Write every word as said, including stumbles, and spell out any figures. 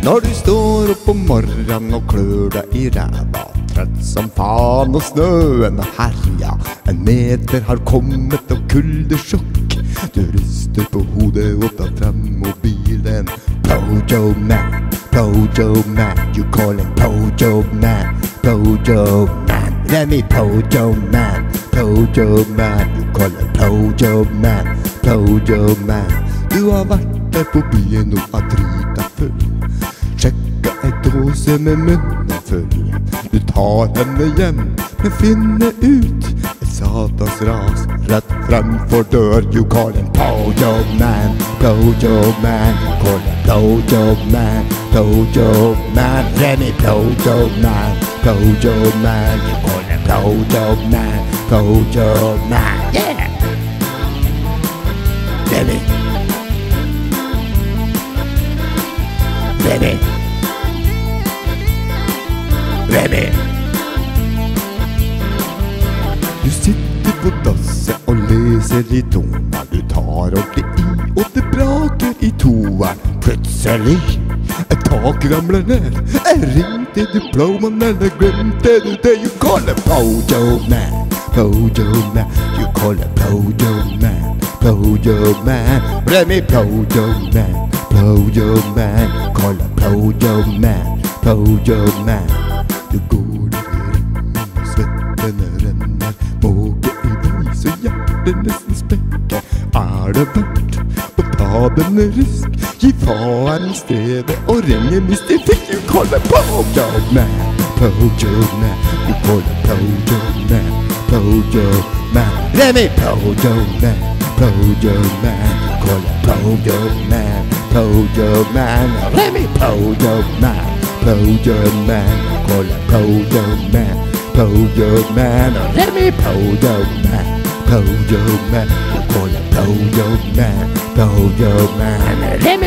Når du står opp om morgenen og klør deg i ræva, trøtt som faen og snøen og herja, en meter har kommet og kuldesjokk. Du ryster på hodet og tar frem mobilen. Pojo man, Pojo man, you calling Pojo man, Pojo man. Remi Pojo man, Pojo man, you calling Pojo man, Pojo man. Du har vært der på byen og har drita full, sjekka ei dåse med munnen full. Du tar henne hjem, men finner ut et satans ras rett fremfor dør. You call him Pojo man, Pojo man, call him Pojo man, Pojo man. Remi Pojo man, Pojo man, you call him Pojo man, Pojo man. Yeah! Remi Remi Remi Du sitter på dasset og leser i tona. Du tar ordentlig i, og det braker i toeren. Plutselig et tak ramler ned. Ringte du blåmann, eller glemte du det? You call it Pojo man, Pojo man, you call it Pojo man, Pojo man. Remi Pojo man, Pojo man, call it Pojo man, Pojo man. Du går i ringen og svettene renner, måke i vei så hjertet nesten sprekker. Er det verdt å ta denne risk? Gi faen i stedet og ringe mister Fick. You call it Pojo man, Pojo man, you call it Pojo man, Pojo man. Remi Pojo man, Pojo man, call it Pojo man, Pojo man. Remi Pojo man, Pojo man, call it Pojo man, Pojo man. Remi Pojo man, Pojo man, call it Pojo man, Pojo man. Remi